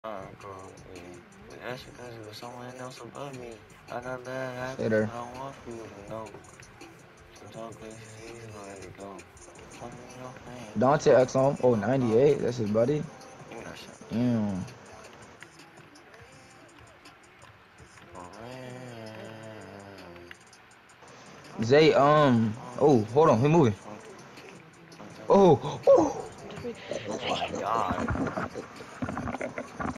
That's because it was someone else above me. I got bad habits, Later. I don't want people to know. Sometimes places easy to let it go. Fucking your fans. Dante X home. Oh, Oh, no. 98. That's his buddy. Give me that shit. Damn. For real. Zay, oh, hold on. He moving. Oh, oh. Oh my god.